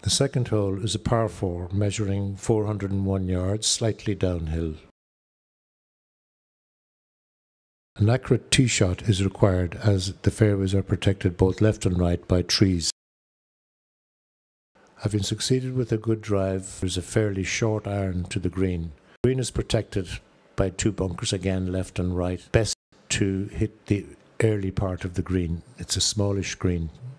The second hole is a par 4 measuring 401 yards, slightly downhill. An accurate tee shot is required as the fairways are protected both left and right by trees. Having succeeded with a good drive, there is a fairly short iron to the green. The green is protected by 2 bunkers, again left and right. Best to hit the early part of the green. It's a smallish green.